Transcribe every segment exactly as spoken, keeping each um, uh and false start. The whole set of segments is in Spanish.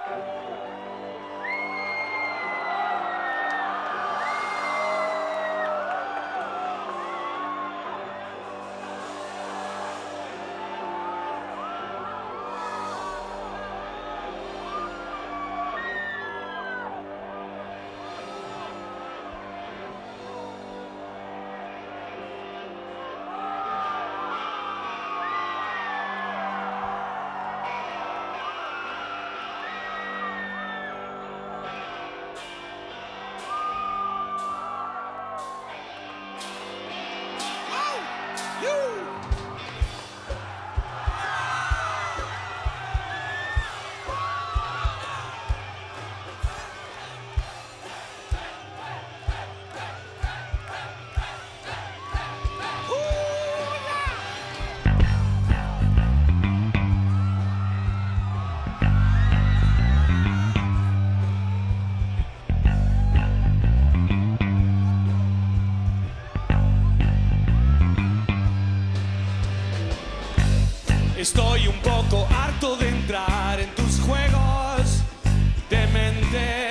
Estoy un poco harto de entrar en tus juegos de mente.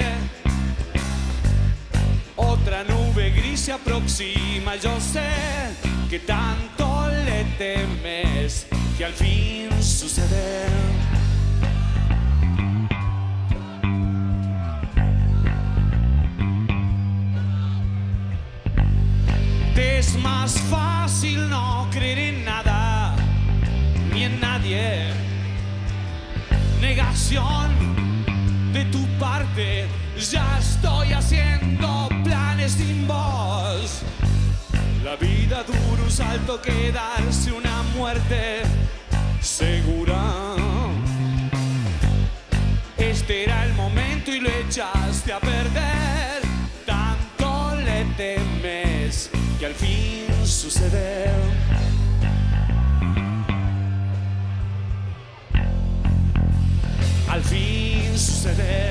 Otra nube gris se aproxima, yo sé que tanto le temes que al fin sucede. Te es más fácil no creer en nada ni en nadie. Negación de tu parte, ya estoy haciendo planes sin vos. La vida dura un salto que darse una muerte segura. Este era el momento y lo echaste a perder. Tanto le temes que al fin sucede. Al fin sucede.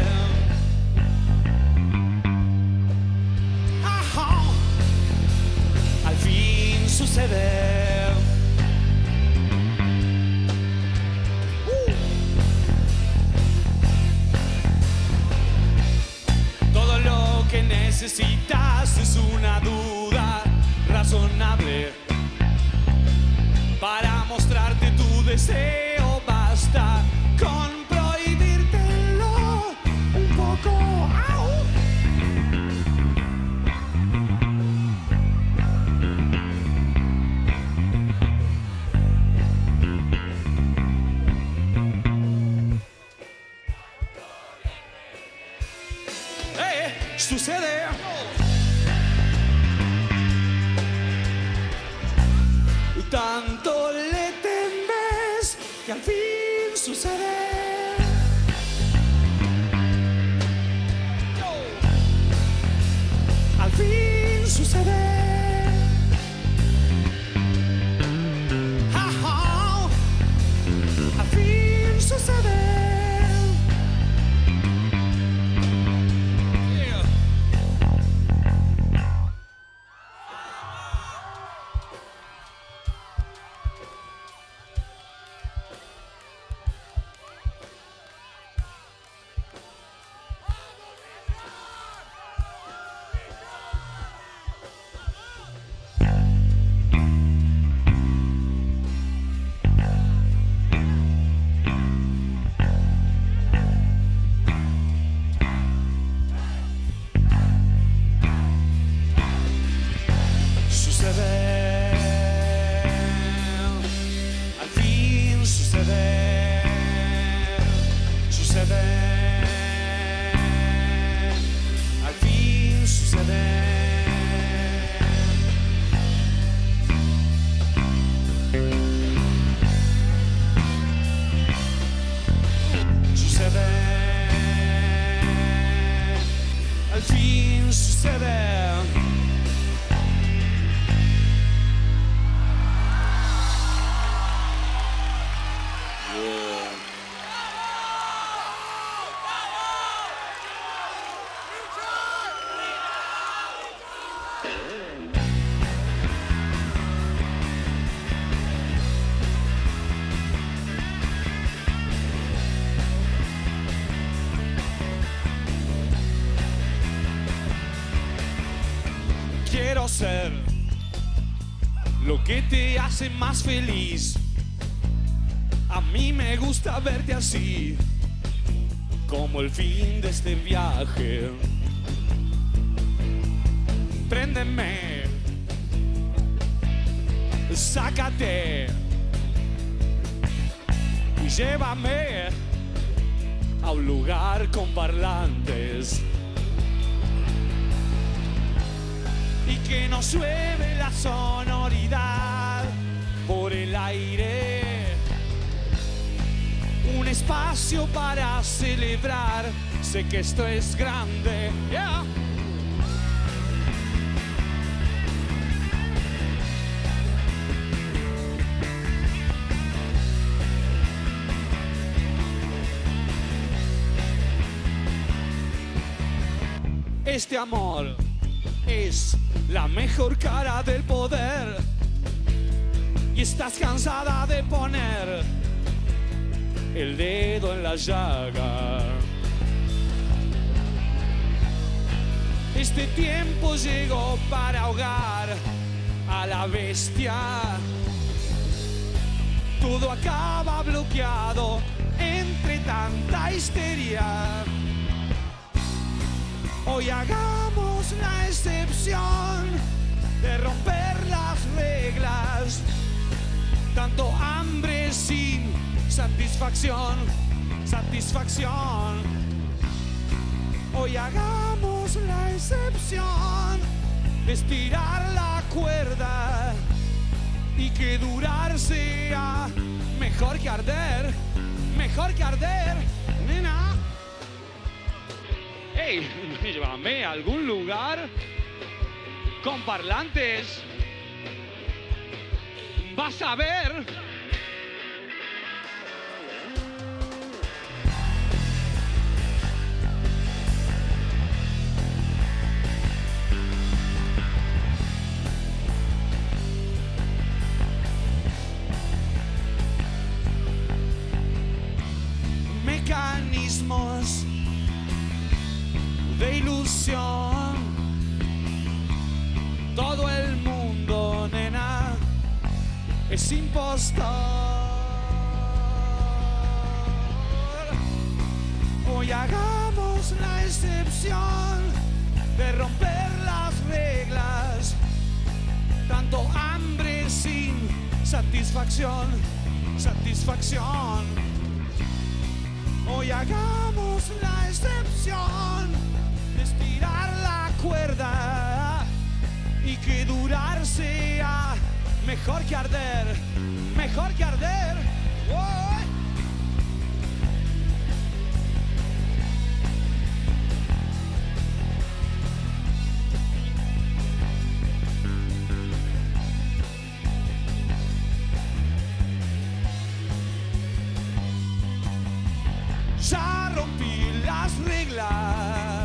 Ajá. Al fin sucede. Uh. Todo lo que necesitas es una duda razonable para mostrarte tu deseo. Basta con sucede. Tanto le temes que al fin sucede. Al fin sucede. Ajá. Al fin sucede. ser lo que te hace más feliz. A mí me gusta verte así, como el fin de este viaje. Préndeme, sácate y llévame a un lugar con parlantes y que nos llueve la sonoridad por el aire. Un espacio para celebrar, sé que esto es grande. Yeah. Este amor es la mejor cara del poder y estás cansada de poner el dedo en la llaga. Este tiempo llegó para ahogar a la bestia. Todo acaba bloqueado entre tanta histeria. Hoy hagamos la excepción de romper las reglas. Tanto hambre sin satisfacción, satisfacción. Hoy hagamos la excepción de estirar la cuerda y que durar sea mejor que arder, mejor que arder, nena. Hey, llévame a algún lugar con parlantes. Vas a ver. Mecanismos de ilusión, todo el mundo, nena, es impostor. Hoy hagamos la excepción de romper las reglas. Tanto hambre sin satisfacción, satisfacción. Hoy hagamos la excepción de estirar la cuerda y que durar sea mejor que arder, mejor que arder. ¡Oh! Ya rompí las reglas.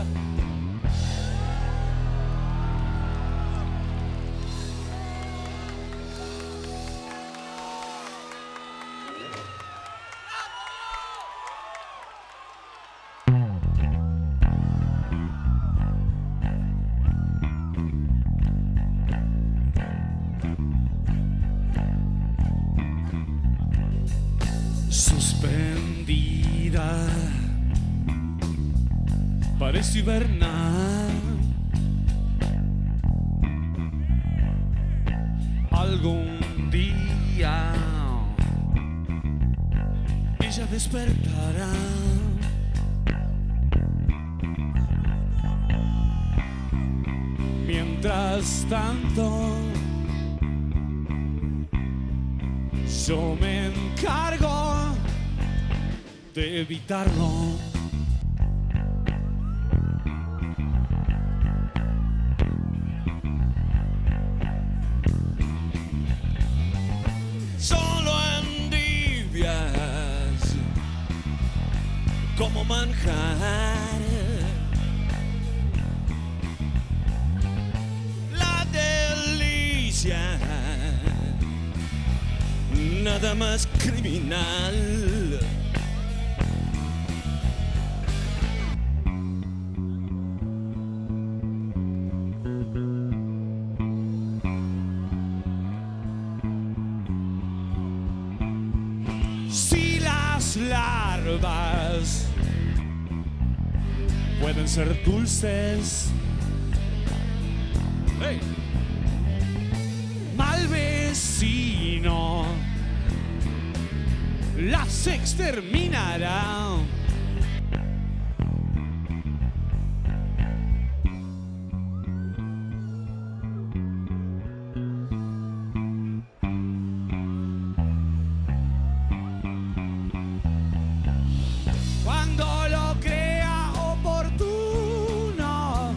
Suspendida, parece hibernar. Algún día ella despertará. Mientras tanto, yo me encargo de evitarlo. Solo envidias como manjar. La delicia, nada más criminal. larvas pueden ser dulces. Hey. Mal vecino las exterminará. Cuando lo crea oportuno,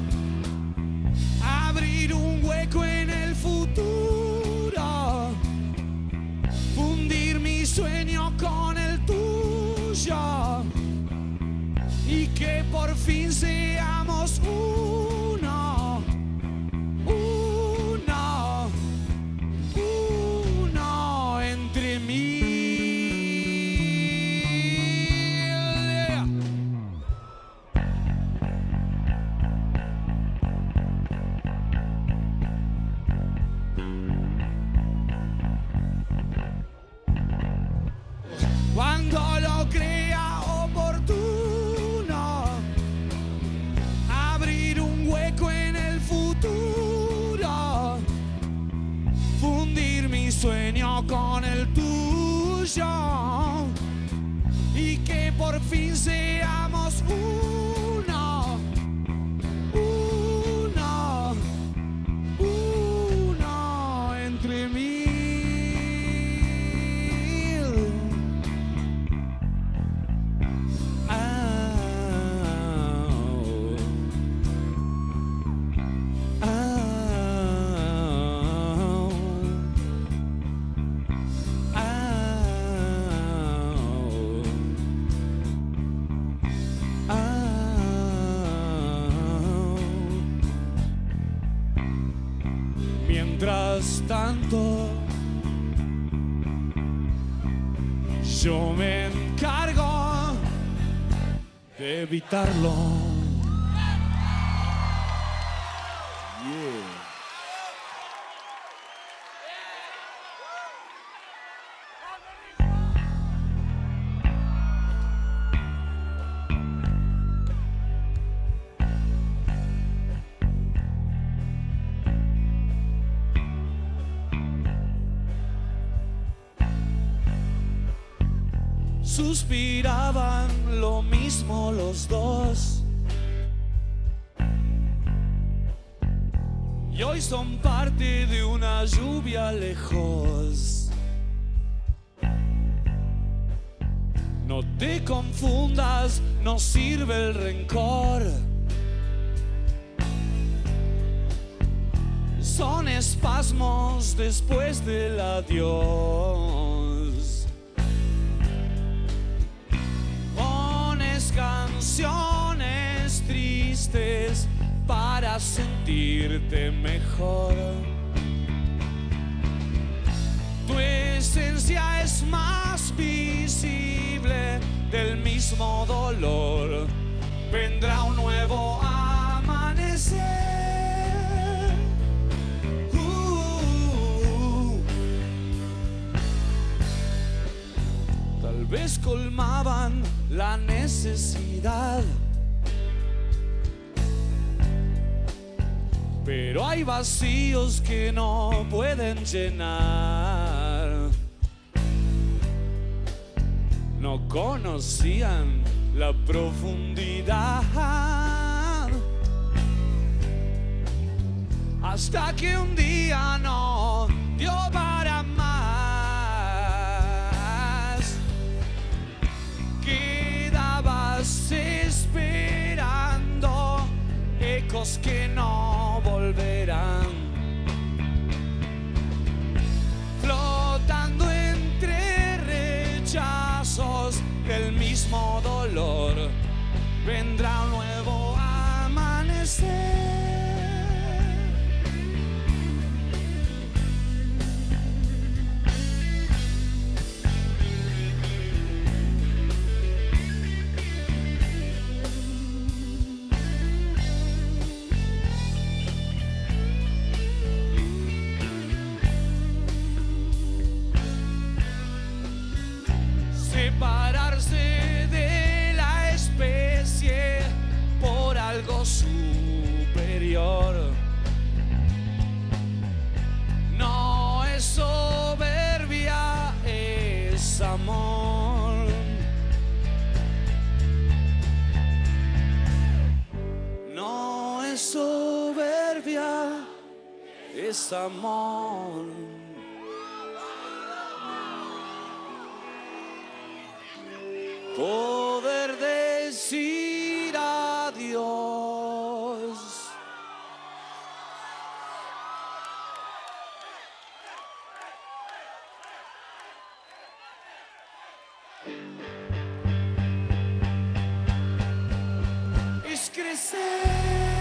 abrir un hueco en el futuro, fundir mi sueño con el tuyo y que por fin seamos uno, uno, uno entre mí. Cuando lo crea oportuno, abrir un hueco en el futuro, fundir mi sueño con el tuyo y que por fin seamos uno, uno, uno entre mí. Mientras tanto, yo me encargo de evitarlo. Yeah. Suspiraban lo mismo los dos y hoy son parte de una lluvia lejos. No te confundas, no sirve el rencor. Son espasmos después del adiós. Canciones tristes para sentirte mejor. Tu esencia es más visible del mismo dolor. Vendrá un nuevo amanecer. Uh, tal vez colmaban la necesidad, pero hay vacíos que no pueden llenar. No conocían la profundidad hasta que un día no dio para más. Quedabas esperando ecos que no volverán, flotando entre rechazos del mismo dolor. Vendrá un nuevo amanecer. es amor. Poder decir adiós. Es crecer.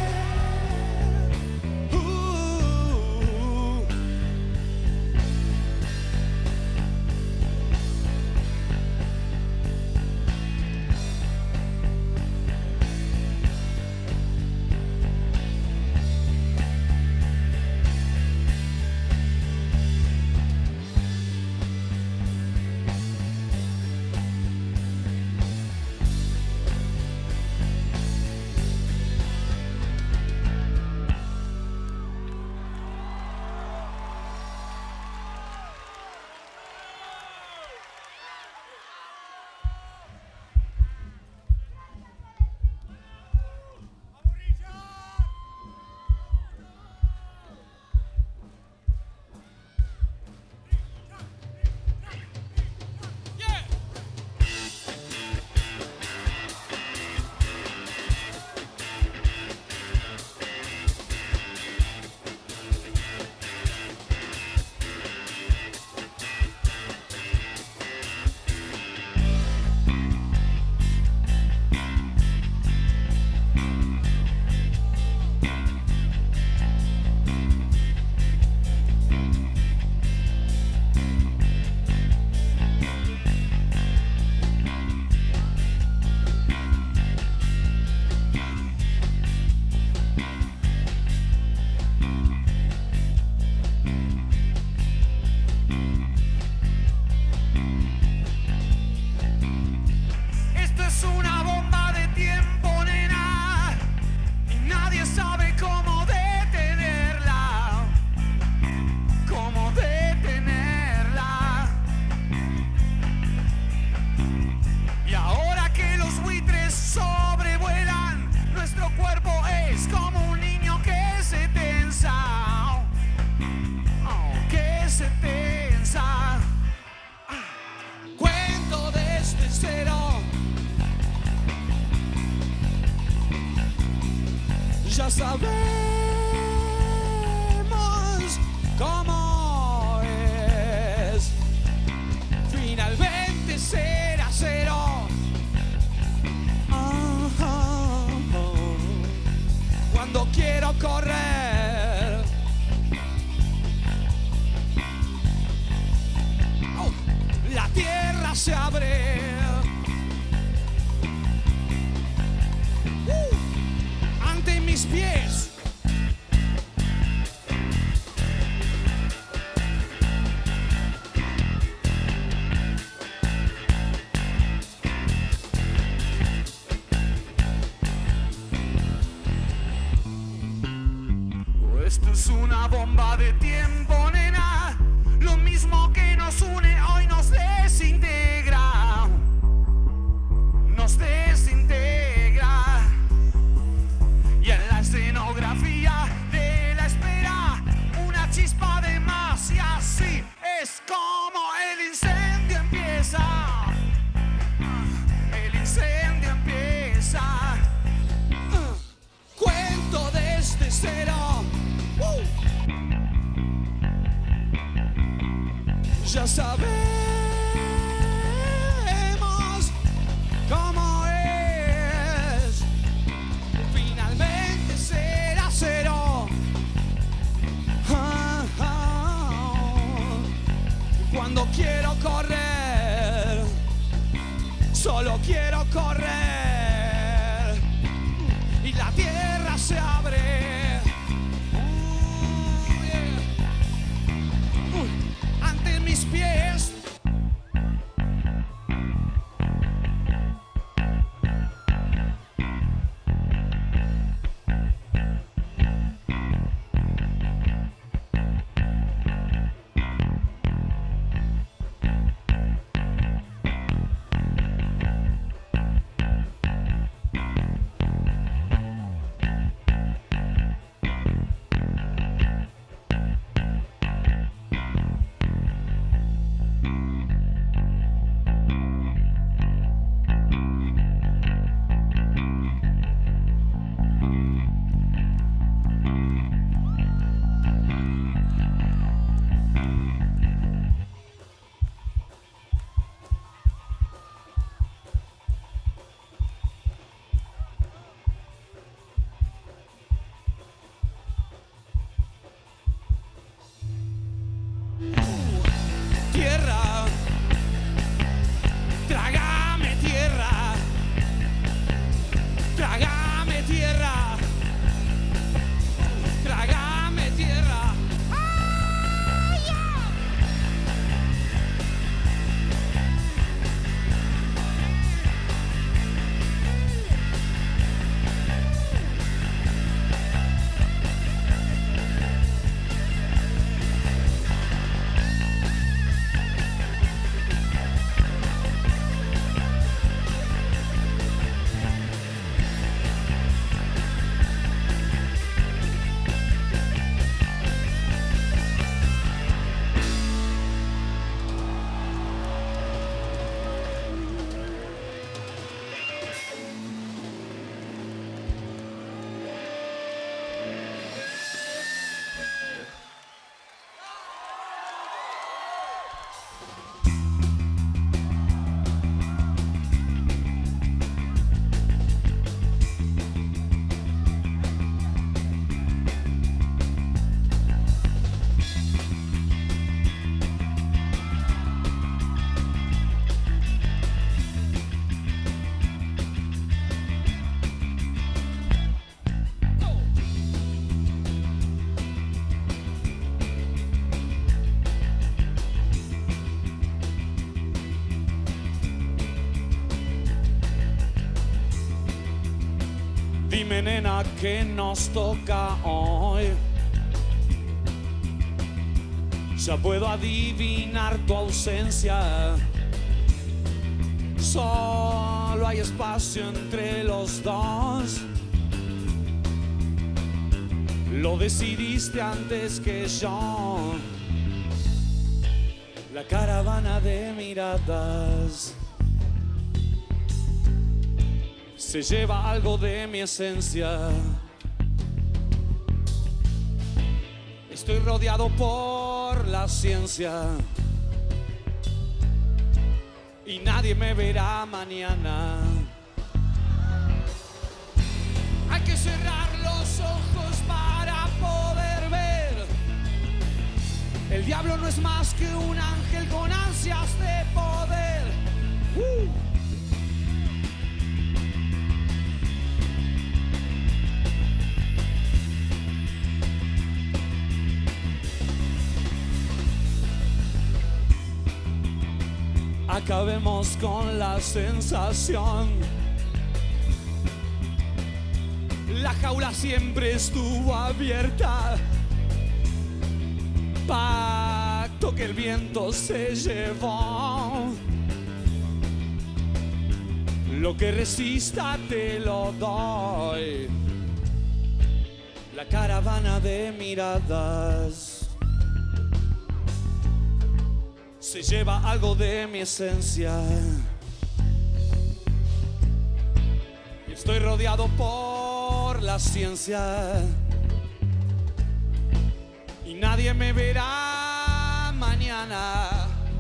Ya sabemos cómo es. Finalmente será cero. Oh, oh, oh. Cuando quiero correr. Oh, la tierra se abre. Mis pies. Esto es una bomba de tiempo, nena. Lo mismo que nos une hoy nos desintegra. Nos desintegra. Y en la escenografía de la espera, una chispa de más, y así es como el incendio empieza. El incendio empieza. Cuento desde cero. Uh. Ya sabemos cómo es. Finalmente será cero. Ah, ah. Cuando quiero correr, solo quiero correr. Y la tierra se abre. Uh, yeah. uh, ante mis pies. Dime, nena, ¿qué nos toca hoy? Ya puedo adivinar tu ausencia. Solo hay espacio entre los dos. Lo decidiste antes que yo. La caravana de miradas se lleva algo de mi esencia. Estoy rodeado por la ciencia y nadie me verá mañana. Hay que cerrar los ojos para poder ver. El diablo no es más que un ángel con ansias de poder. Uh. Acabemos con la sensación. La jaula siempre estuvo abierta. Pacto que el viento se llevó. Lo que resista te lo doy. La caravana de miradas se lleva algo de mi esencia. Estoy rodeado por la ciencia y nadie me verá mañana.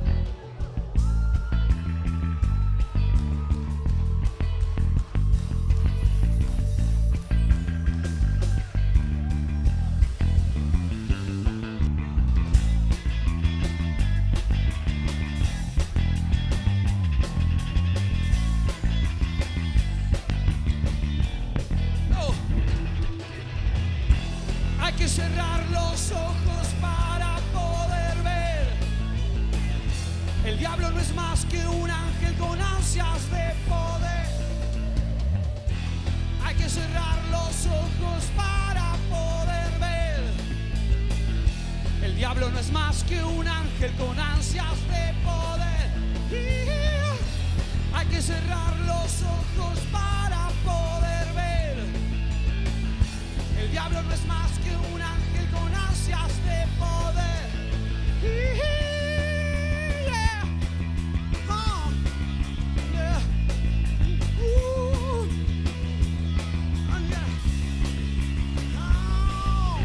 Hay que cerrar los ojos para poder ver. El diablo no es más que un ángel con ansias de poder. Hay que cerrar los ojos para poder ver. El diablo no es más que un ángel con ansias de poder. Hay que cerrar los ojos para poder ver. El diablo no es más que un ángel con ansias de poder. Yeah. Oh. Yeah. Uh. Oh, yeah. Oh.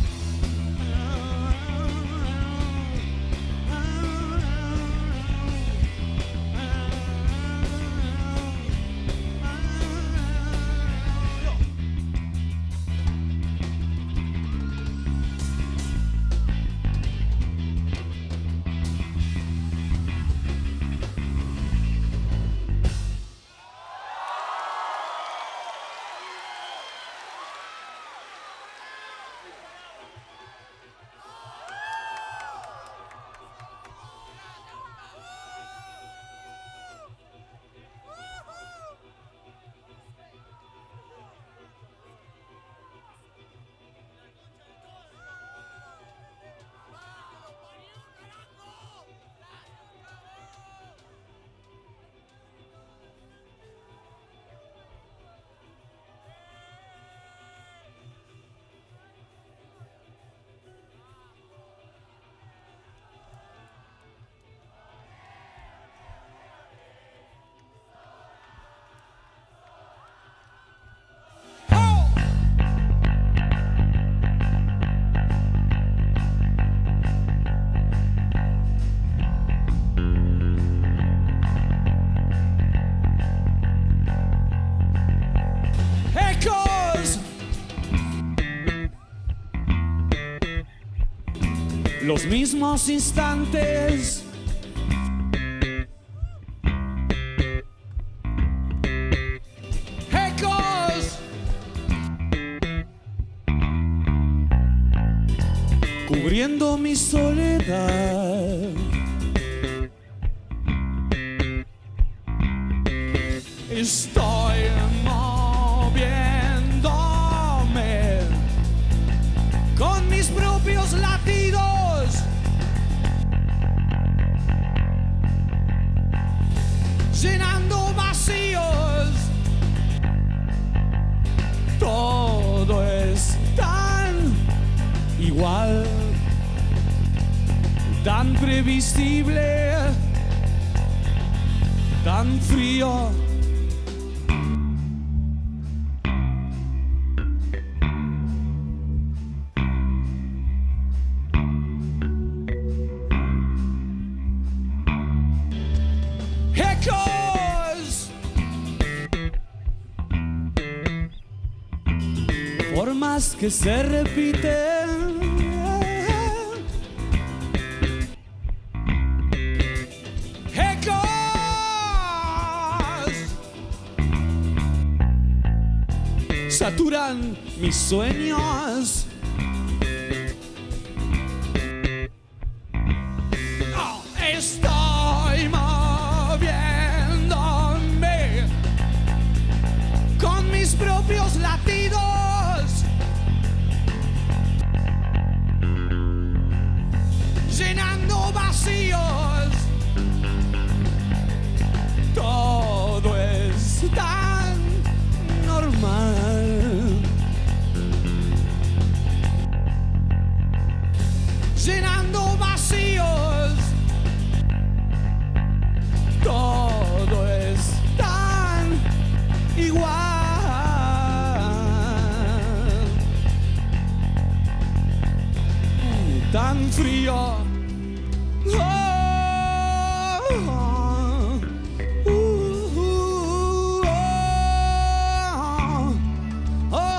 Los mismos instantes, ecos, cubriendo mi soledad. Estoy moviendo es tan igual, tan previsible, tan frío. Ecos, formas que se repiten, ecos, saturan mis sueños. Oh, estoy moviéndome con mis propios latidos, llenando vacíos. Todo es tan normal, llenando vacíos. Todo es tan igual, tan frío. Oh, oh, uh, uh, oh, oh, oh.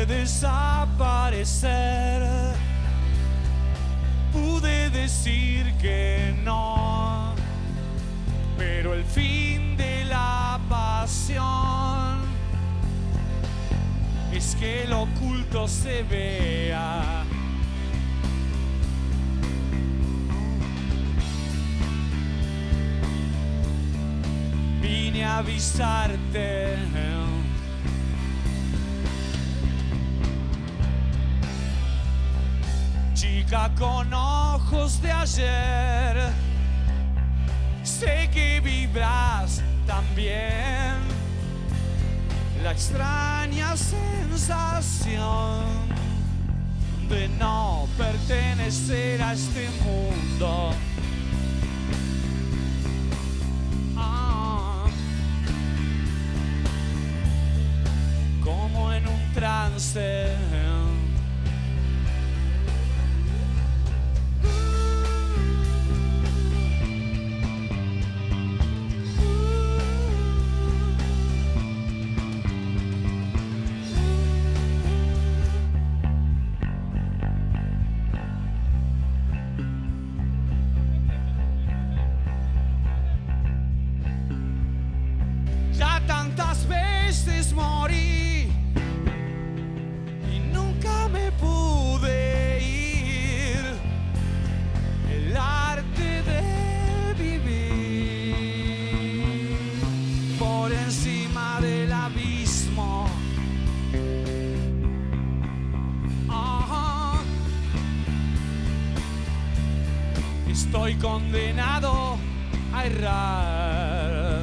desaparecer. Pude decir que no, pero el fin de la pasión es que lo oculto se vea. Vine a avisarte. Chica con ojos de ayer, sé que vibras también la extraña sensación de no pertenecer a este mundo. Ah, como en un trance. Tantas veces morí y nunca me pude ir. El arte de vivir por encima del abismo. Ajá. Estoy condenado a errar.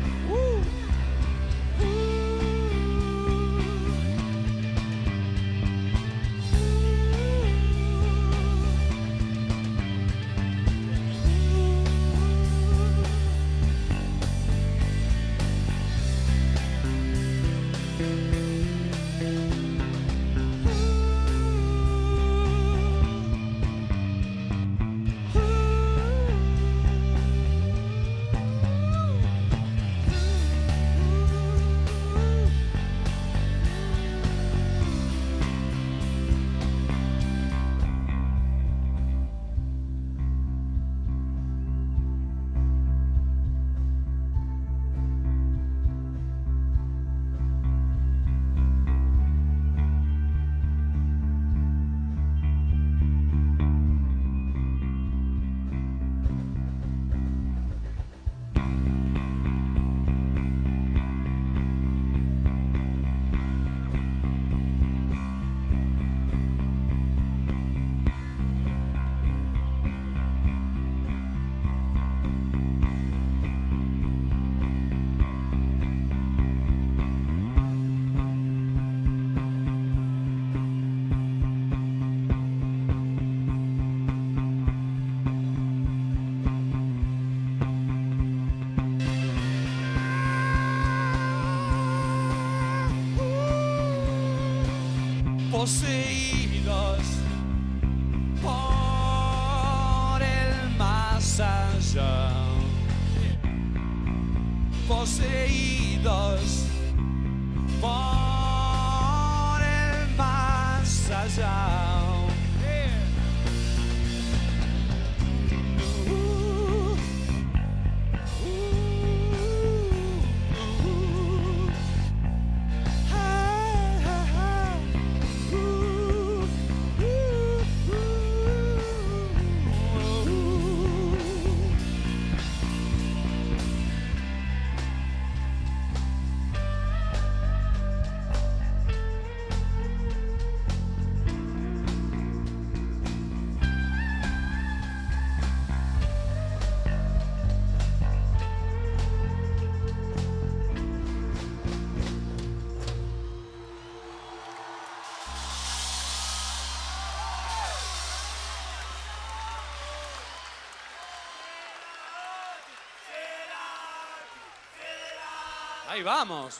Poseídos por el más allá, poseídos por el más allá. Ahí vamos.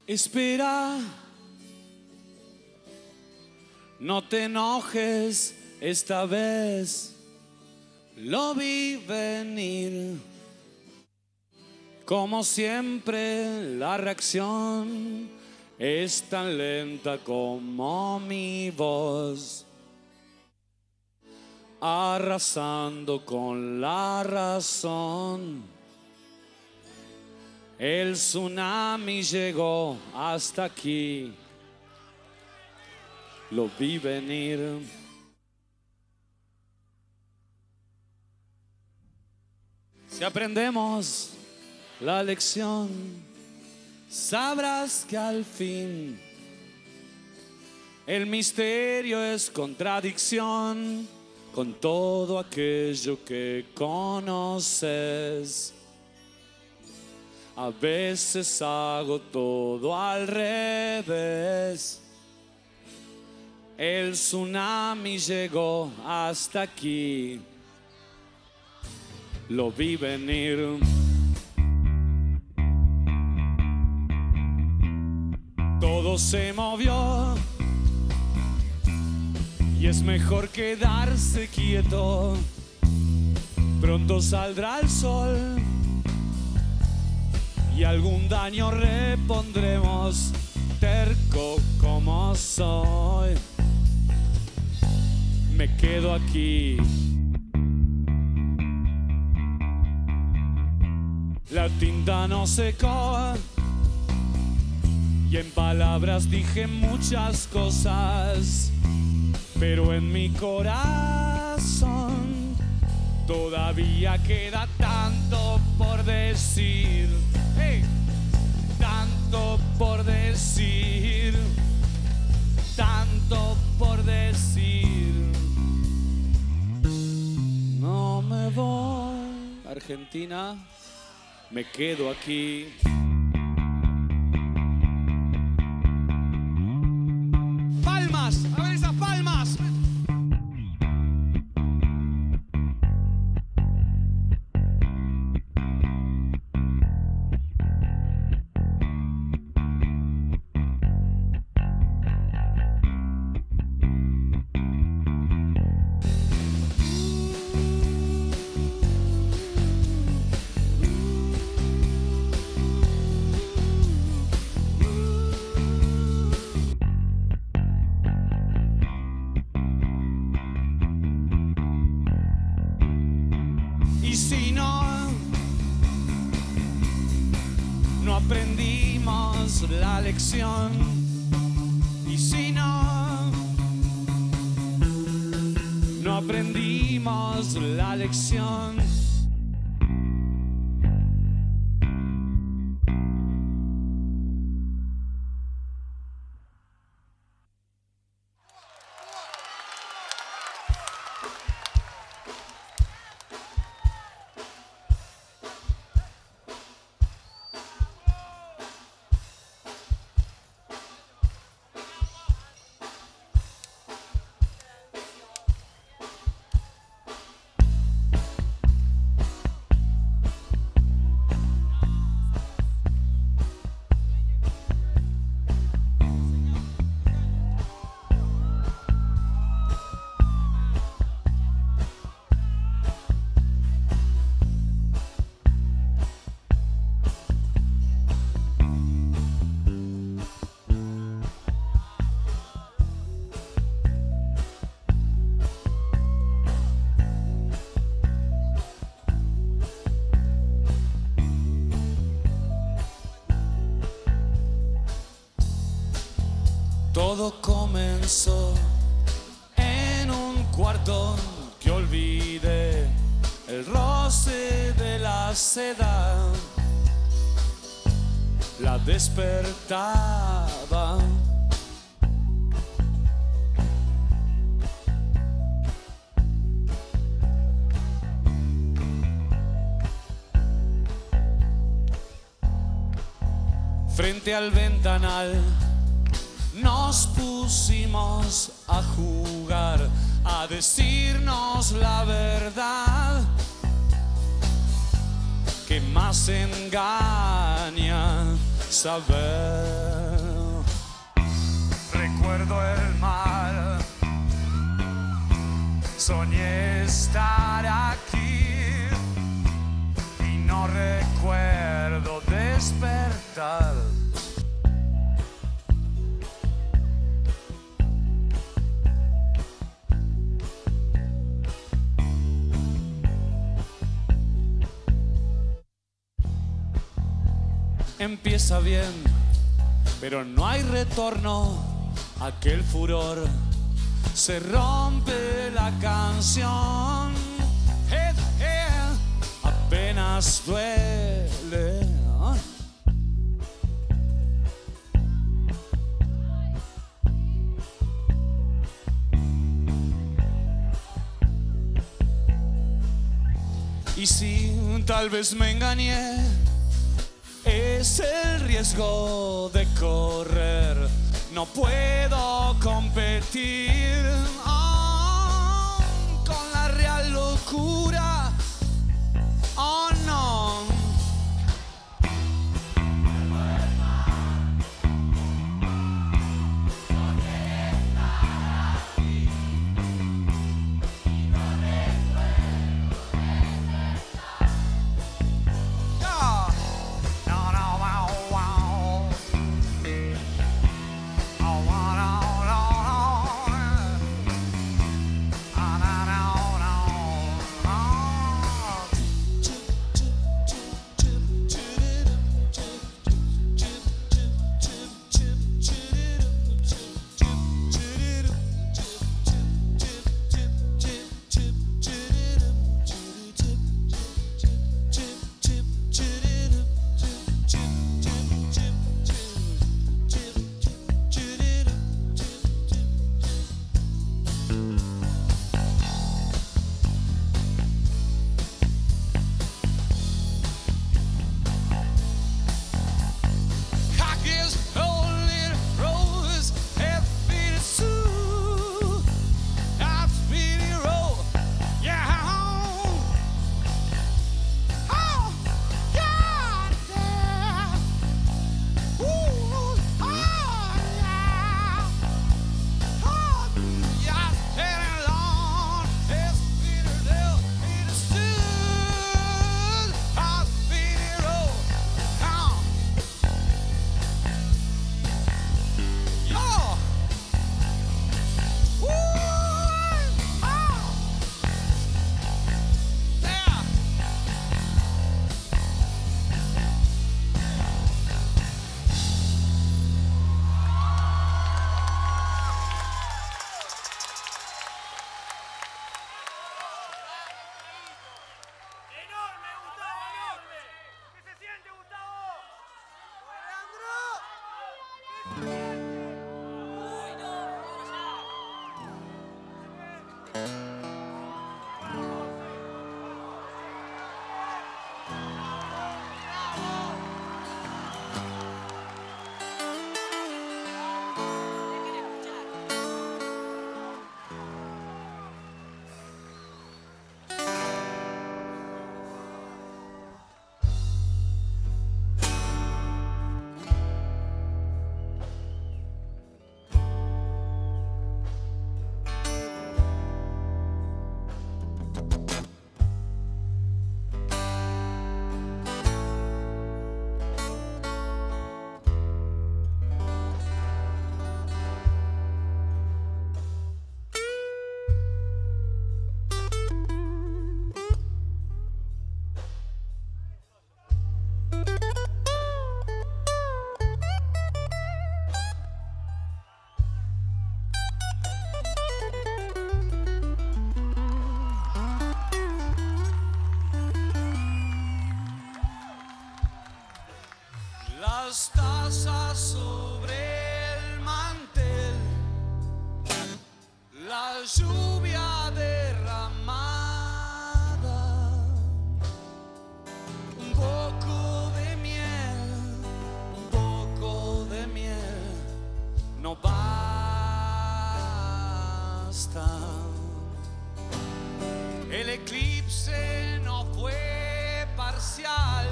Espera, no te enojes, esta vez lo vi venir. Como siempre, la reacción es tan lenta como mi voz, arrasando con la razón. El tsunami llegó hasta aquí, lo vi venir. Si aprendemos la lección, sabrás que al fin el misterio es contradicción con todo aquello que conoces. A veces hago todo al revés. El tsunami llegó hasta aquí, lo vi venir. Todo se movió y es mejor quedarse quieto. Pronto saldrá el sol y algún daño repondremos, terco como soy. Me quedo aquí. La tinta no secó y en palabras dije muchas cosas, pero en mi corazón todavía queda tanto por decir. Hey, tanto por decir, tanto por decir. No me voy, Argentina, me quedo aquí. Palmas, a ver esas palmas. Y si no, no aprendimos la lección. Y si no, no aprendimos la lección. Todo comenzó en un cuarto que olvidé el roce de la seda. La despertaba. Frente al ventanal nos pusimos a jugar, a decirnos la verdad. ¿Qué más engaña saber? recuerdo el mar. Soñé estar aquí y no recuerdo despertar. Empieza bien, pero no hay retorno. Aquel furor se rompe la canción. Eh, eh, apenas duele. Y si tal vez me engañé, es el riesgo de correr. No puedo competir oh, con la real locura. Oh no. Las tazas sobre el mantel, la lluvia derramada, un poco de miel, un poco de miel, no basta. El eclipse no fue parcial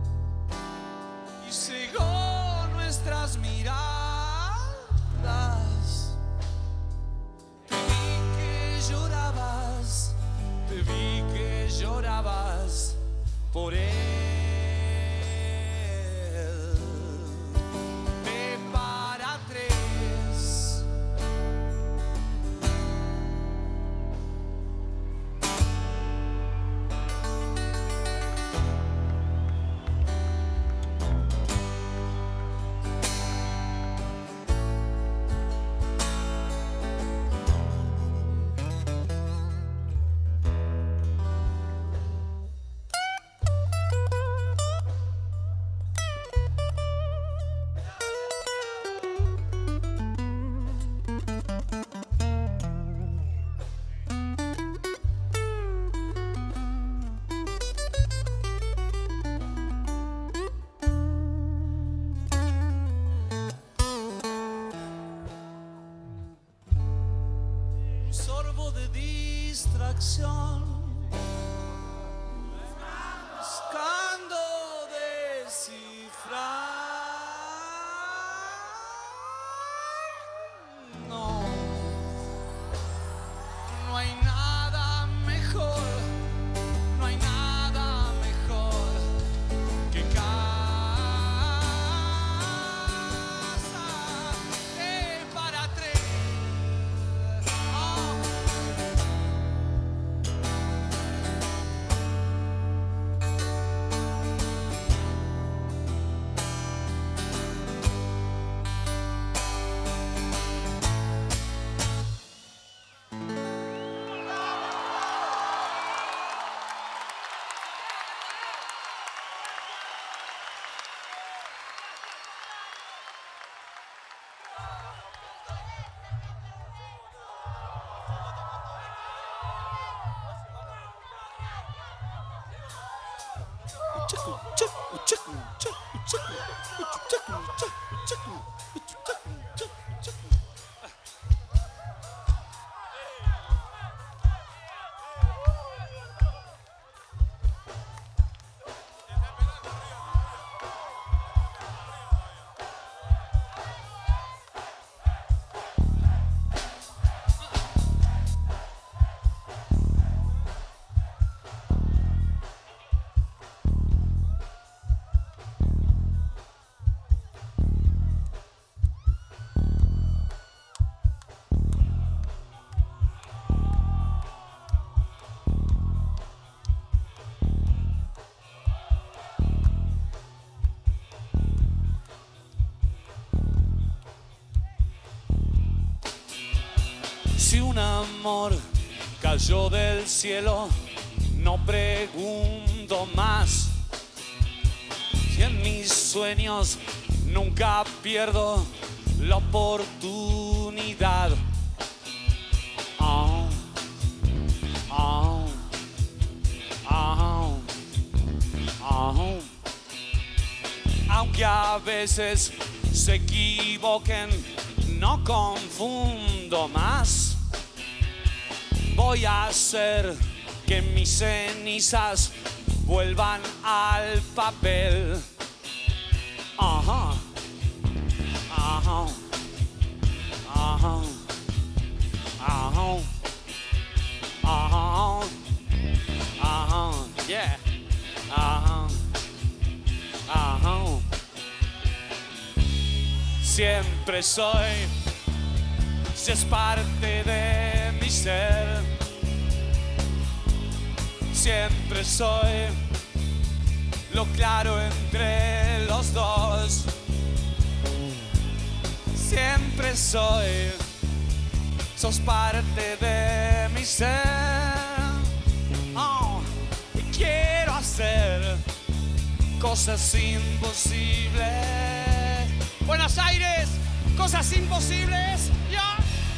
y cegó nuestras miradas. por él. De para tres. Sorbo de distracción, buscando descifrar. No, no hay nada mejor, no hay nada mejor que casa de para tres. Si un amor cayó del cielo, no pregunto más. Si en mis sueños nunca pierdo la oportunidad. Oh, oh, oh, oh. Aunque a veces se equivoquen, no confundo más. Voy a hacer que mis cenizas vuelvan al papel. Ajá, ajá, ajá, ajá, ajá, ajá, yeah, ajá, ajá. Siempre soy, si es parte de mi ser. Siempre soy lo claro entre los dos. Siempre soy, sos parte de mi ser. Oh, y quiero hacer cosas imposibles. Buenos Aires, cosas imposibles. Ya.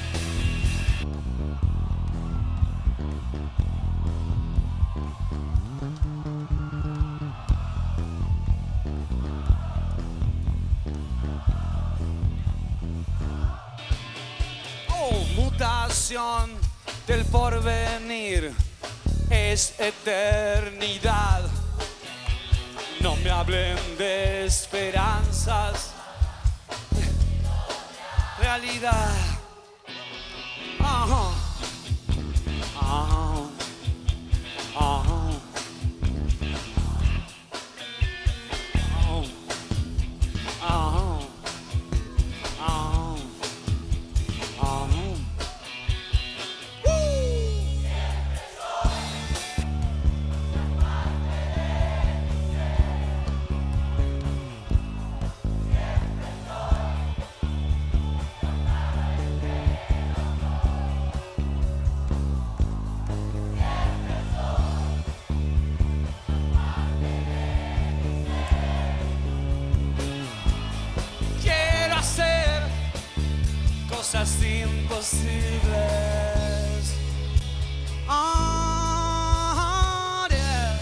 Mutación del porvenir es eternidad. No me hablen de esperanzas, realidad. Ajá, ajá, ajá, cosas imposibles. Oh, yeah.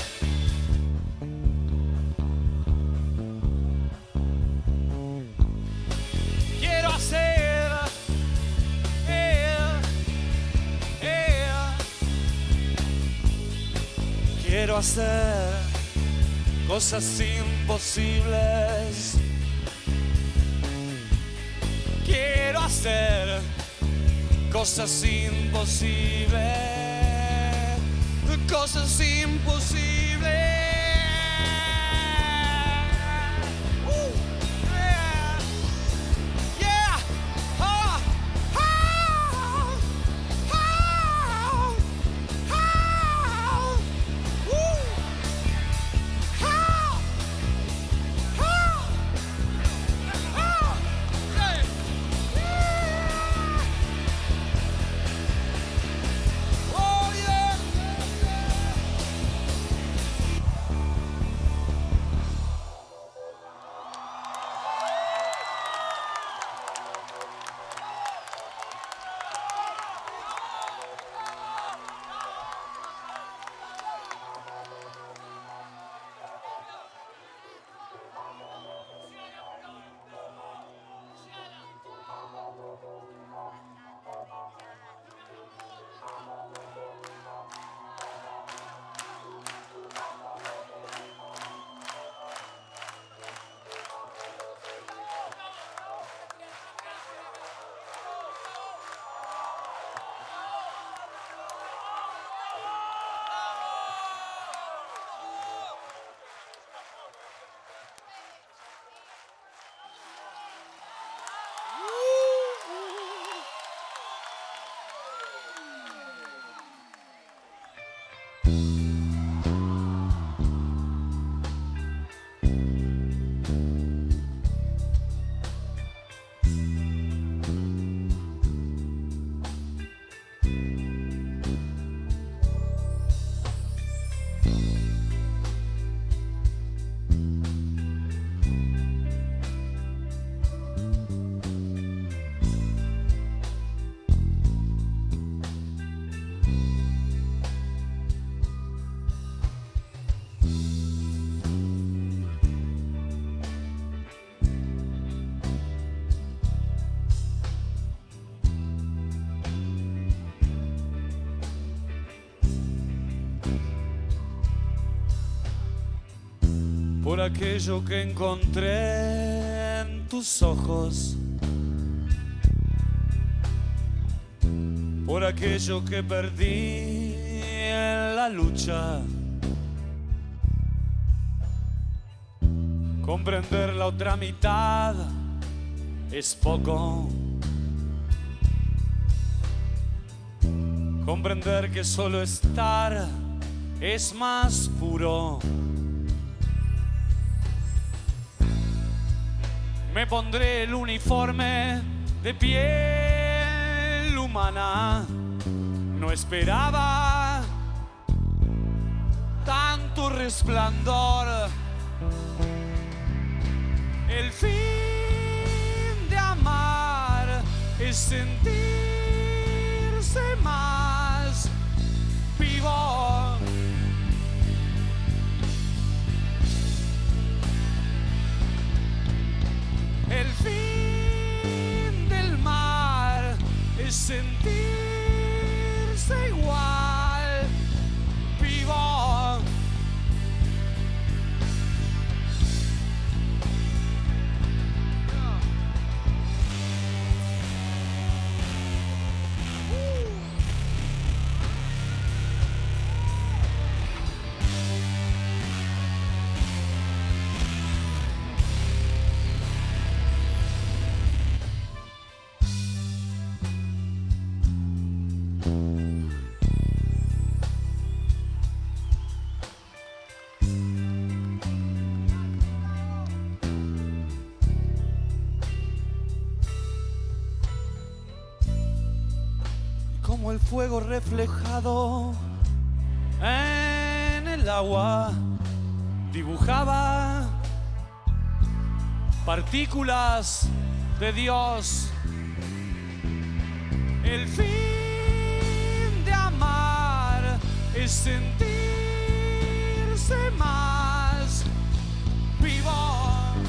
Quiero hacer, yeah, yeah. Quiero hacer cosas imposibles. Quiero hacer cosas imposibles, cosas imposibles. Uh, yeah, yeah. Oh, oh, oh, oh, uh, oh, oh, oh, yeah. Por aquello que encontré en tus ojos, por aquello que perdí en la lucha. Comprender la otra mitad es poco. Comprender que solo estar es más puro. Me pondré el uniforme de piel humana. No esperaba tanto resplandor. El fin de amar es sentirse más vivo. El fin del mar es sentirse igual vivo. Como el fuego reflejado en el agua dibujaba partículas de Dios El fin de amar es sentirse más vivo.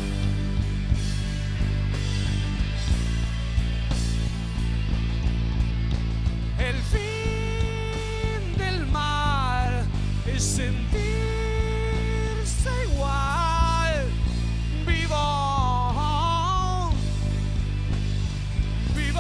El fin del mar es sentirse igual vivo, vivo.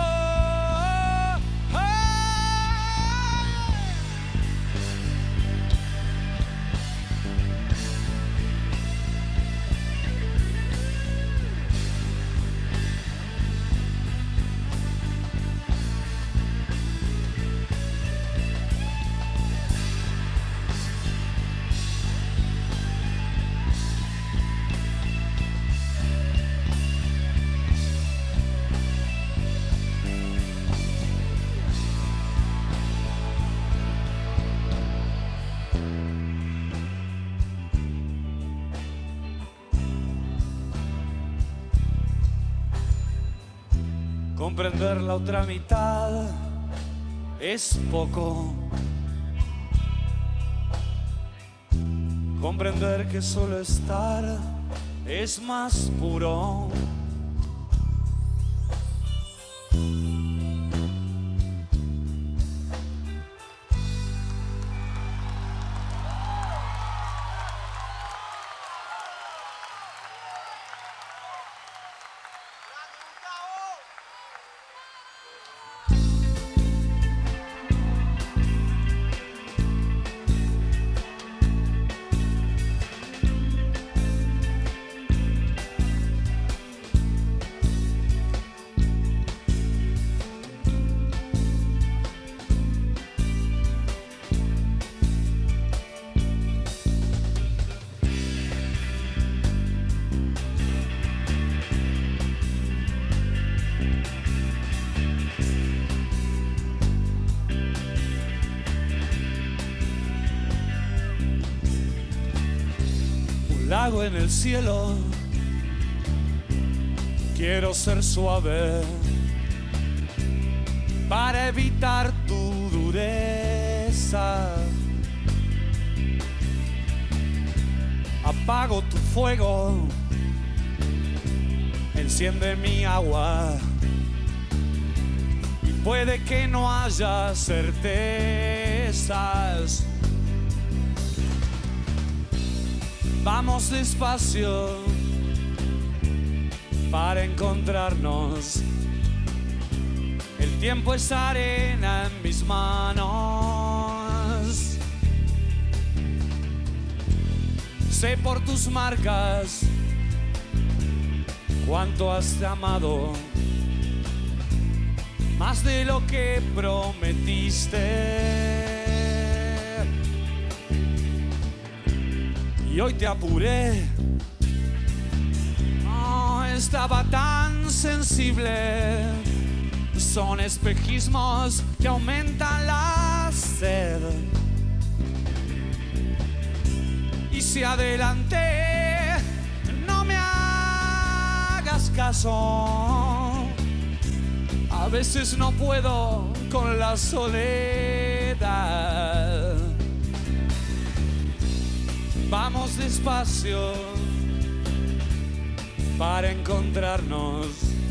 Comprender la otra mitad es poco. Comprender que solo estar es más puro. Lago en el cielo, quiero ser suave para evitar tu dureza. Apago tu fuego, enciende mi agua y puede que no haya certezas. Vamos despacio para encontrarnos. El tiempo es arena en mis manos. Sé por tus marcas cuánto has amado, más de lo que prometiste. Y hoy te apuré, no estaba tan sensible. Son espejismos que aumentan la sed. Y si adelanté, no me hagas caso. A veces no puedo con la soledad. Vamos despacio para encontrarnos.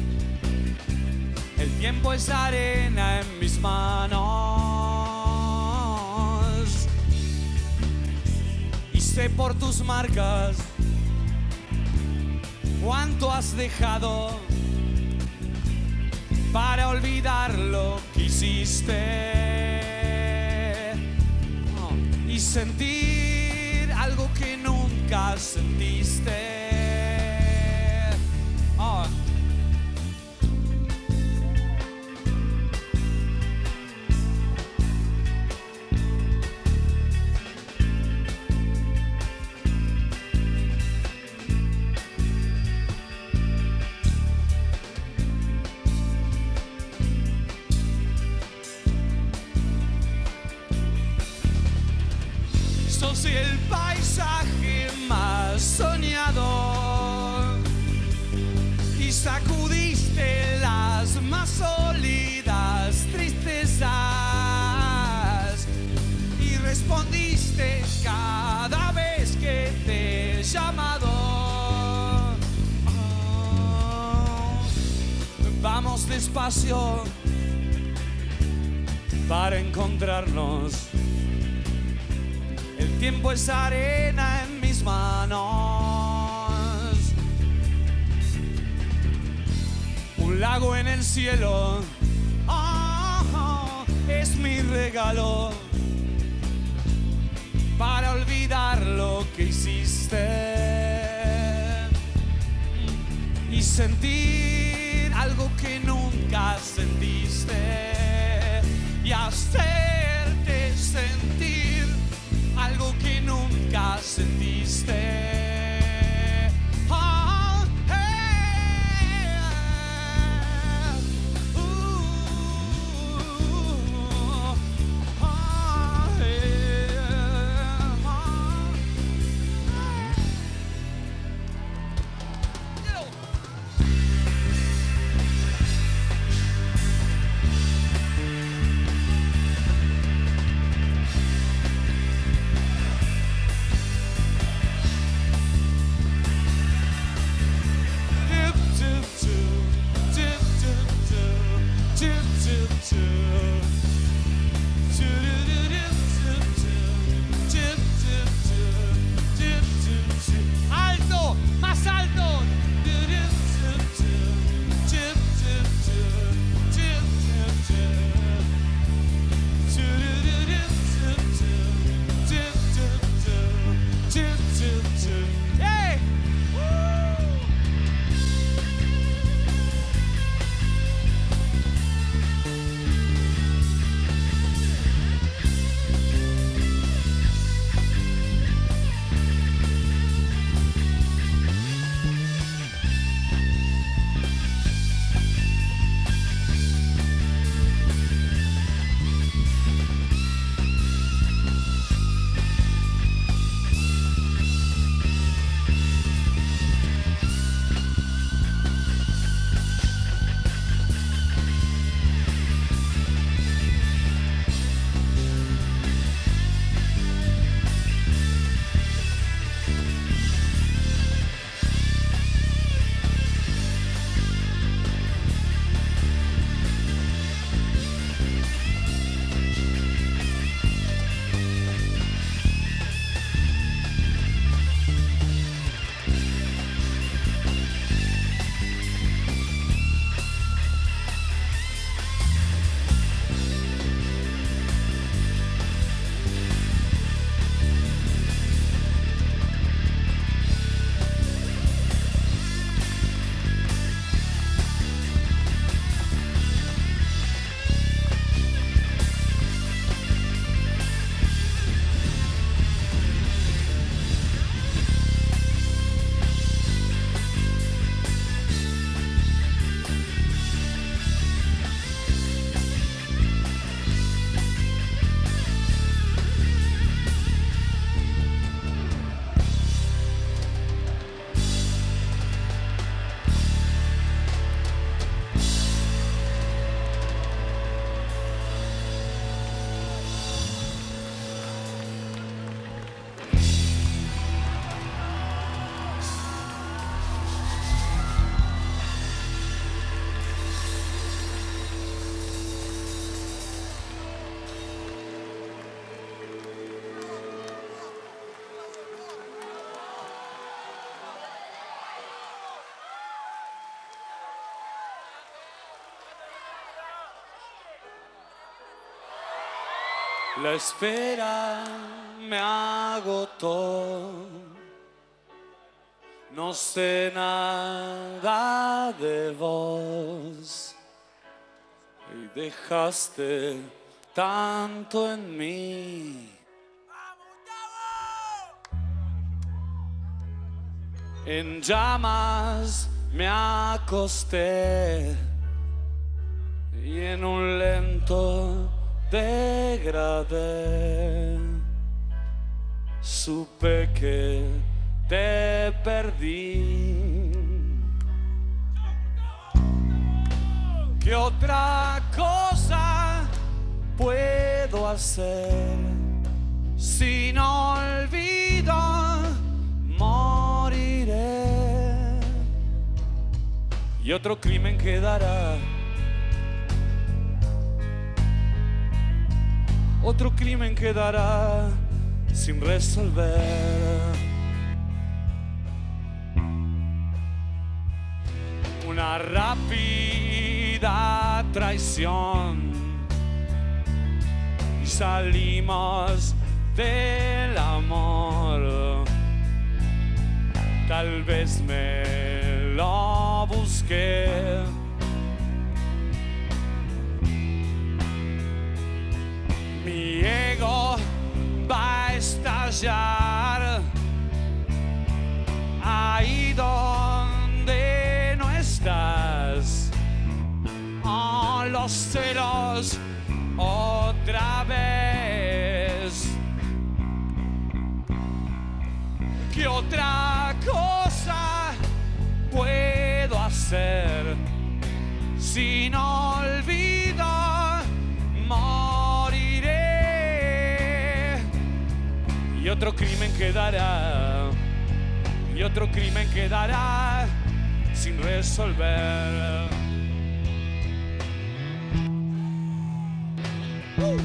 El tiempo es arena en mis manos. Y sé por tus marcas cuánto has dejado para olvidar lo que hiciste. Oh, y sentir algo que nunca sentiste. Oh. Sos el paisaje más soñado y sacudiste las más sólidas tristezas. despacio para encontrarnos. El tiempo es arena en mis manos, un lago en el cielo, oh, es mi regalo para olvidar lo que hiciste y sentir algo que nunca sentiste y hacerte sentir algo que nunca sentiste. Oh, hey, uh, oh, hey, oh. Alto, más alto. Hey! La espera me agotó, no sé nada de vos y dejaste tanto en mí. En llamas me acosté y en un lento degradé supe que te perdí. ¿Qué otra cosa puedo hacer si no olvido? Moriré y otro crimen quedará otro crimen quedará sin resolver. Una rápida traición y salimos del amor. Tal vez me lo busqué. Mi ego va a estallar ahí donde no estás. Oh, los celos otra vez. ¿Qué otra cosa puedo hacer si no olvido? Moriré y otro crimen quedará, y otro crimen quedará sin resolver. Uh.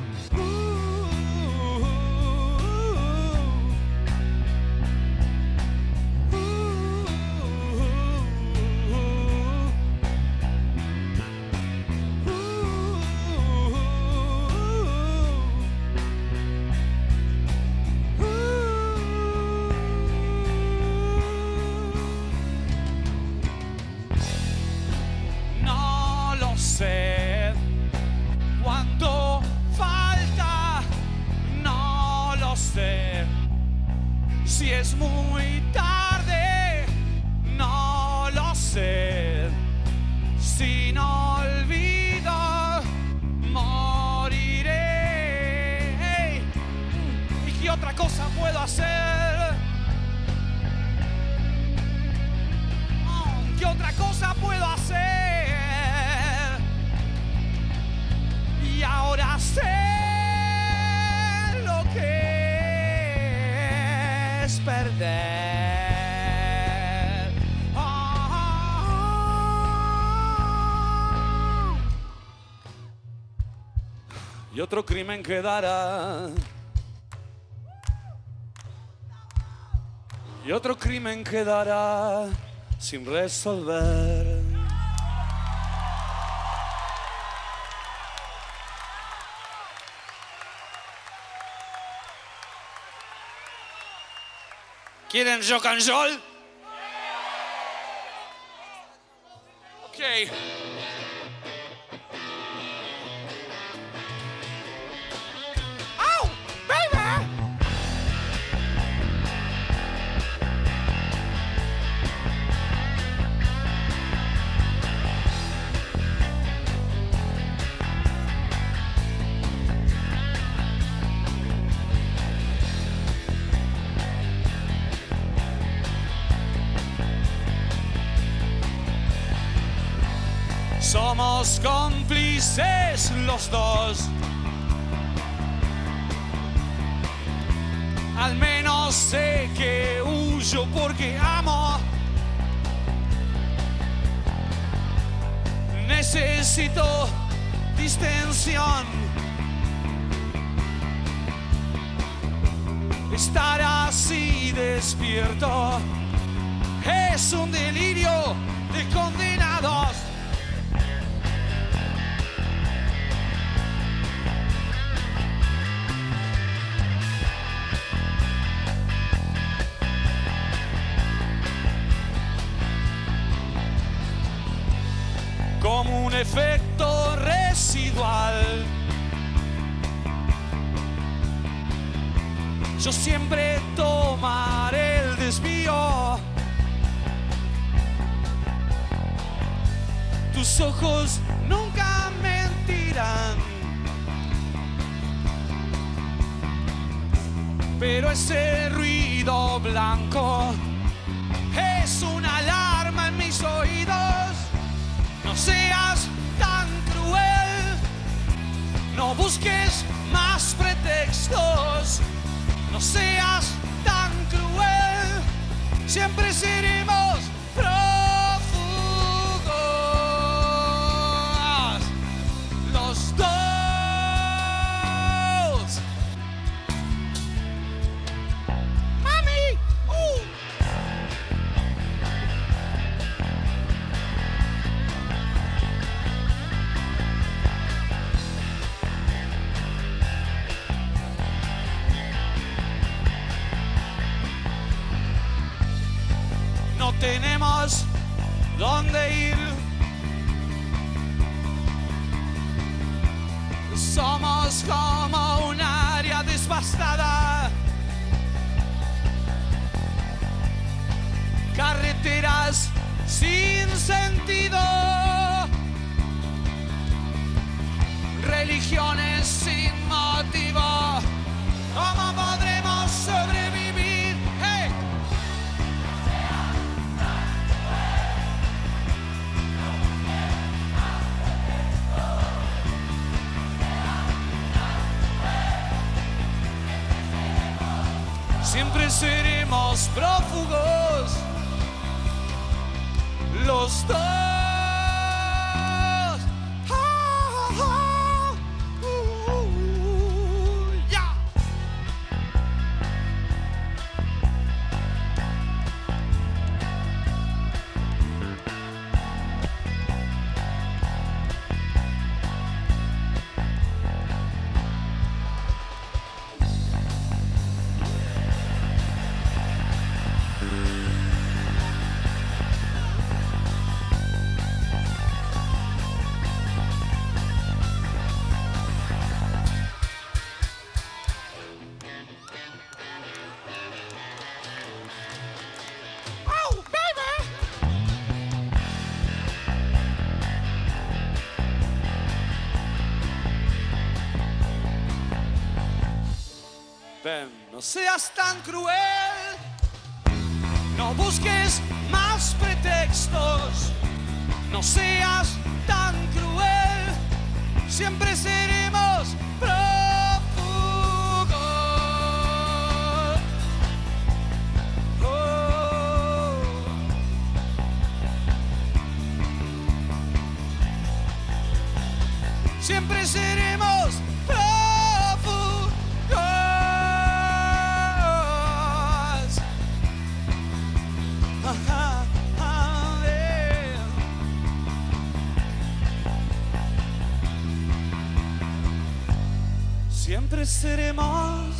Si es muy tarde, no lo sé. Si no olvido, moriré. Hey. ¿Y qué otra cosa puedo hacer? Oh, ¿qué otra cosa puedo hacer? Y ahora sé lo que perder. Oh, oh, oh. Y otro crimen quedará. Y otro crimen quedará sin resolver. ¿Quieren rock and roll? Ok. ¡Oh, baby! Somos cómplices los dos. Al menos sé que huyo porque amo. Necesito distensión. Estar así despierto es un delirio de condenados. Como un efecto residual, yo siempre tomaré el desvío. Tus ojos nunca mentirán, pero ese ruido blanco es una alarma en mis oídos. No seas tan cruel, no busques más pretextos. No seas tan cruel, siempre seremos prófugos los dos. tenemos dónde ir. Somos como un área devastada, carreteras sin sentido, religiones sin motivo. ¿Cómo podremos sobrevivir? ¡Hey! Siempre seremos prófugos, los dos. Ven, no seas tan cruel, no busques más pretextos, no seas tan cruel, siempre seremos prófugos. Oh. Siempre seremos prófugos. Siempre seremos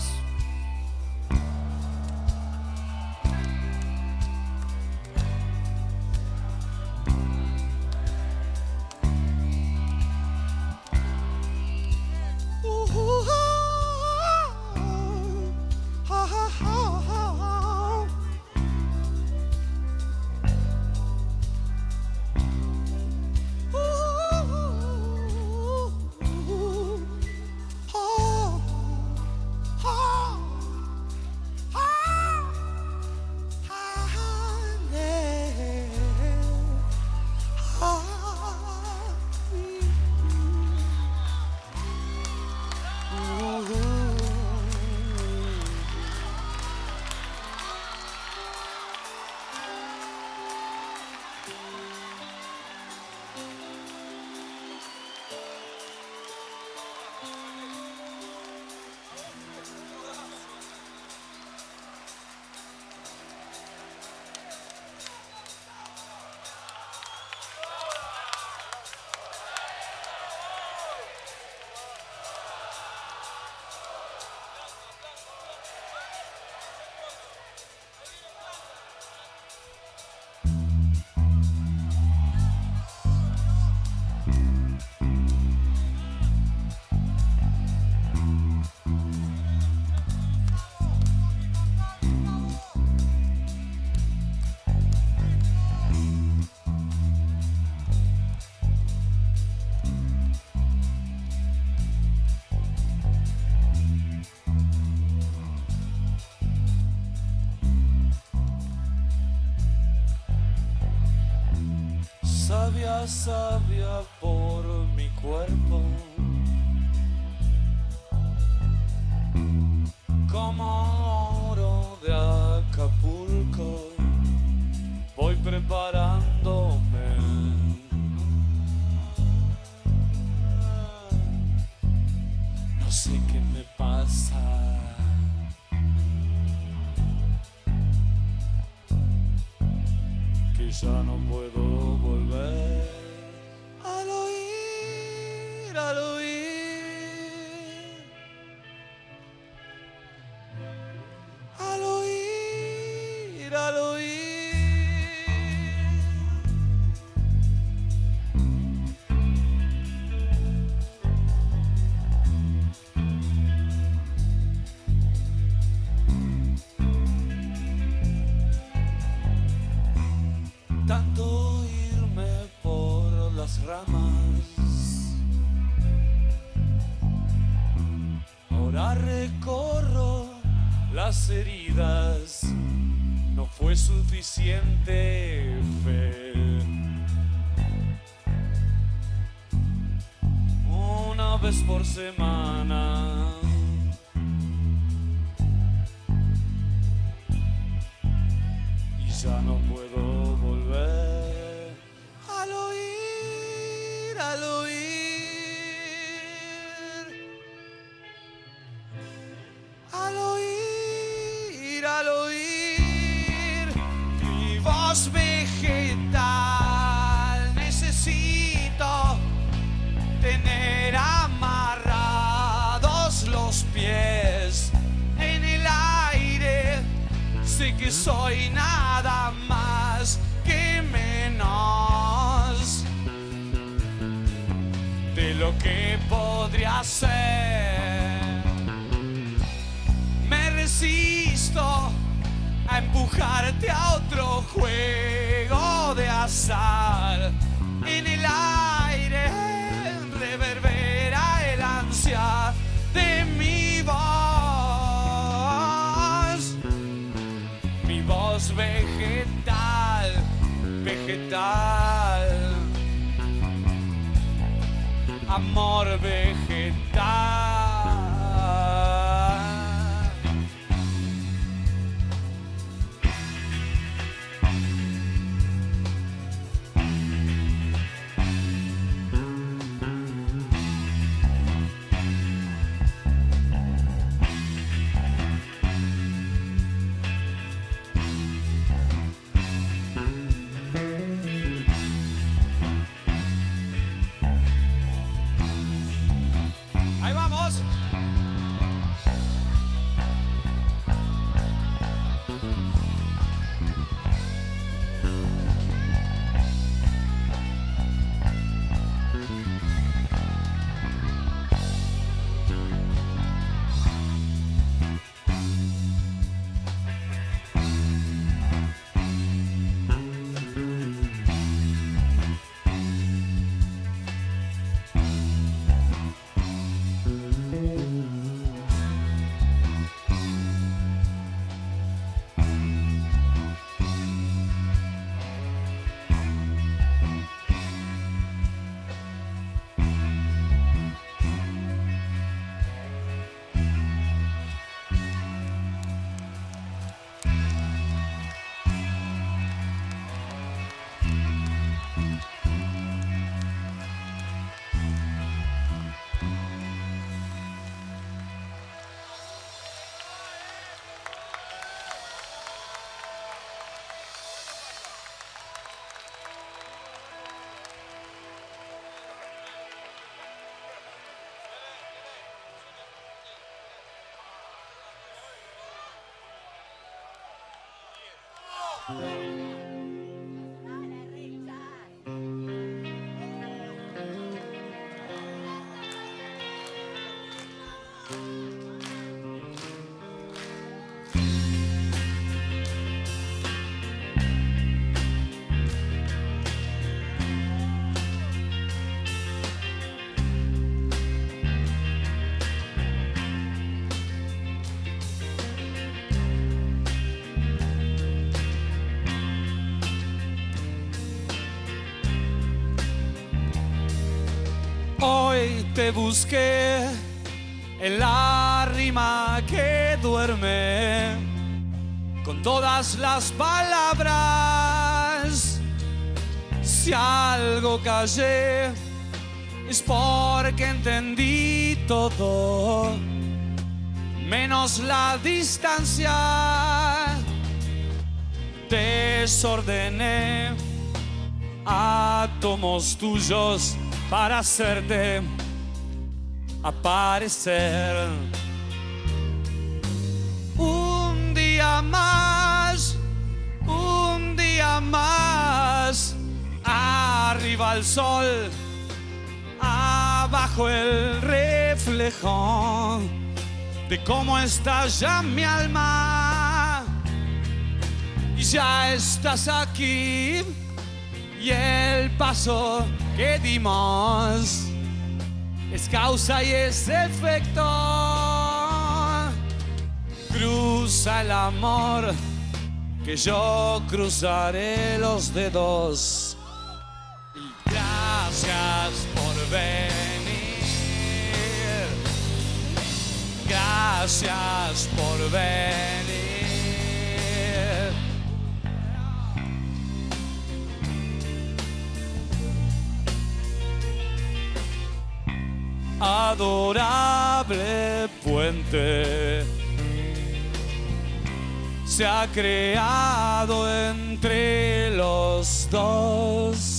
sabia, sabia por mi cuerpo, como oro de Acapulco, voy preparándome. No sé qué me pasa, que ya no puedo volver al oír, al oír, al oír, al oír. ramas. Ahora recorro las heridas, no fue suficiente fe. Una vez por semana y ya no puedo volver. Al oír, al oír, al oír, al oír mi voz vegetal, necesito tener amarrados los pies en el aire. Sé que soy nada más que menos de lo que podría ser. Me resisto a empujarte a otro juego de azar. En el aire reverbera el ansia de mi voz, mi voz vegetal, vegetal, amor vegetal. Ahí vamos. Hoy te busqué en la rima que duerme con todas las palabras. Si algo callé es porque entendí todo, menos la distancia. Desordené átomos tuyos para hacerte aparecer. Un día más, un día más, arriba el sol, abajo el reflejo de cómo está ya mi alma. Y ya estás aquí y el paso que dimos es causa y es efecto. Cruza el amor, que yo cruzaré los dedos. Gracias por venir. Gracias por venir. Adorable puente se ha creado entre los dos.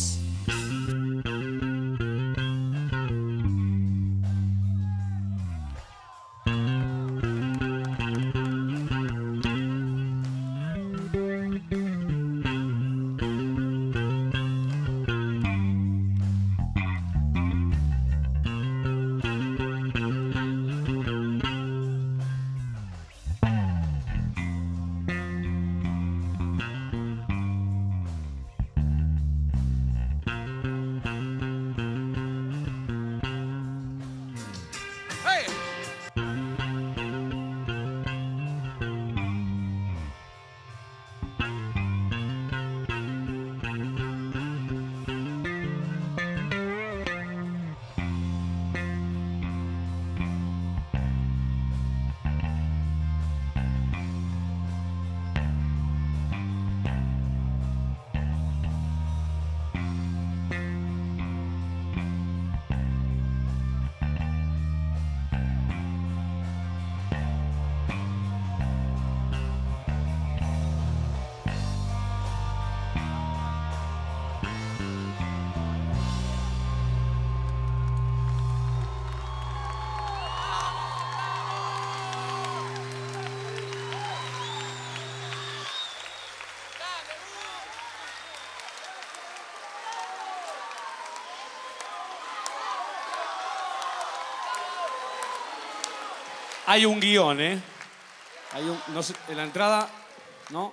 Hay un guión, ¿eh? Hay un, no sé, en la entrada, ¿no?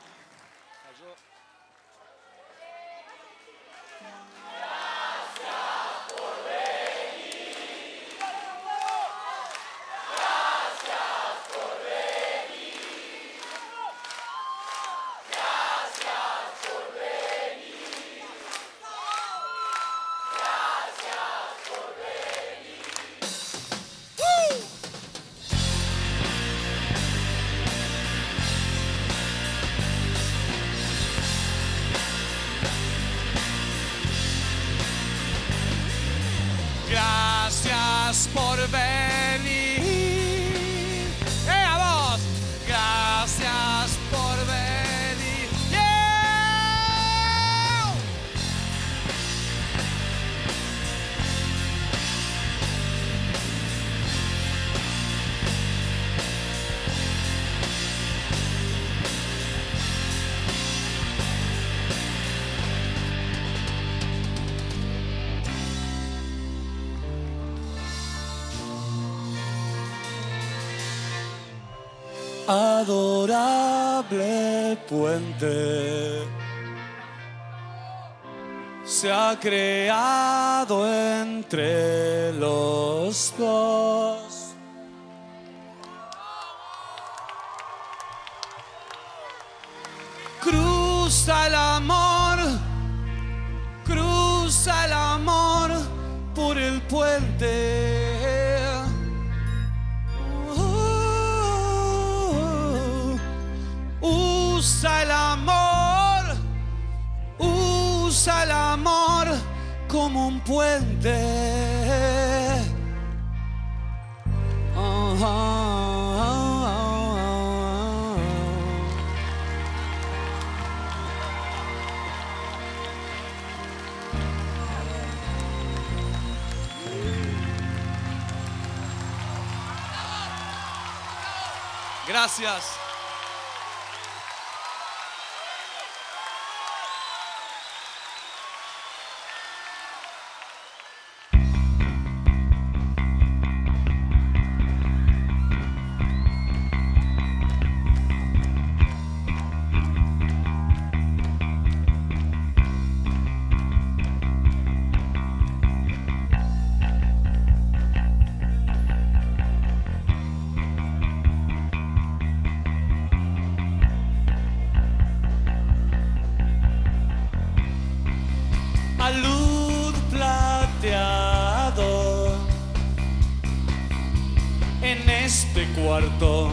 Gracias por venir. ¡Eh, a vos! Gracias por venir. ¡Yeah! Adorable puente se ha creado entre los dos. Cruza el amor, cruza el amor por el puente. Usa el amor, usa el amor como un puente. Oh, oh, oh, oh, oh. Gracias. cuarto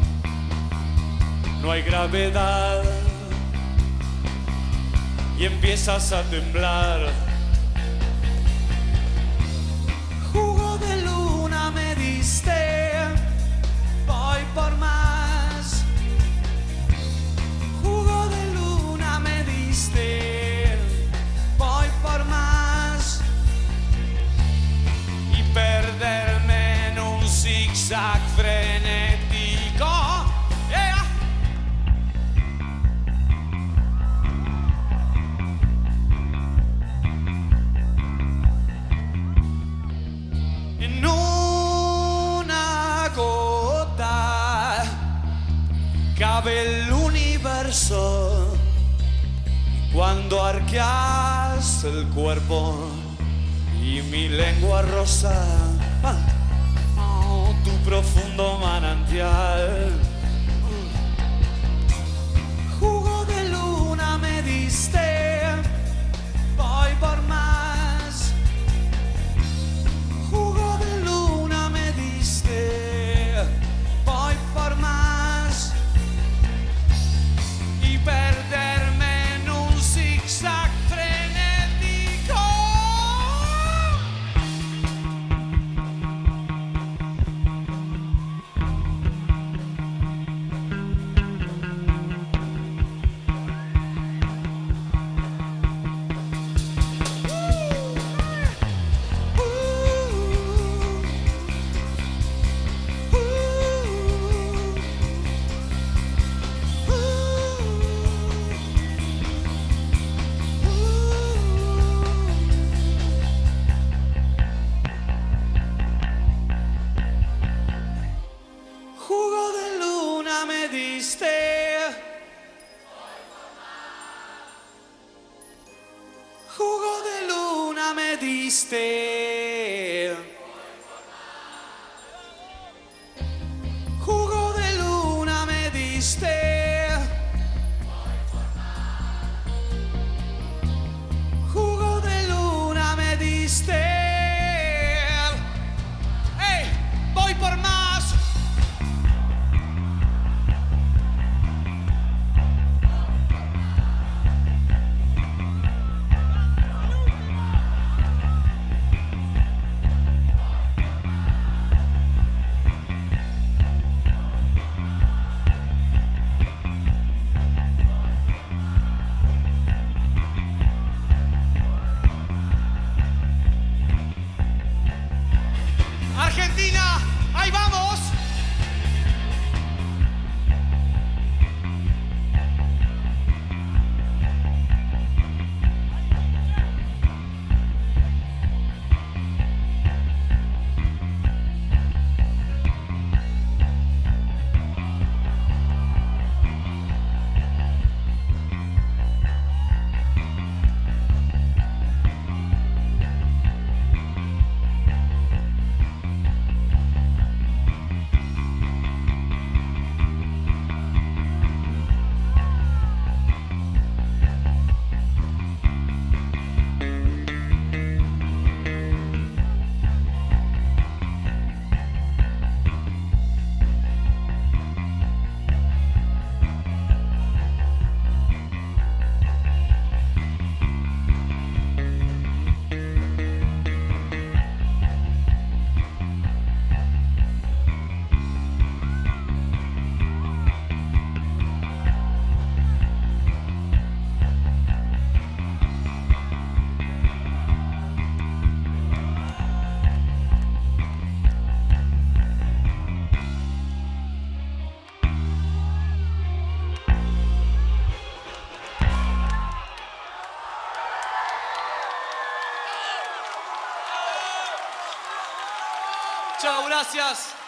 no hay gravedad y empiezas a temblar. Jugo de luna me diste, voy por más. Jugo de luna me diste, voy por más. Y perderme en un zigzag frenético. Yeah. En una gota cabe el universo. Cuando arqueas el cuerpo y mi lengua rosa, ah, oh, tu profundo manantial. Jugo de luna me diste, voy por más. Jugo de luna me diste, voy por más. Y perderme en un zigzag frenético. Jugo de luna me diste. Jugo de luna me diste. Jugo de luna me diste. Jugo de luna me diste. ¡Ey! Voy por más. Argentina, ahí vamos. Chao, gracias.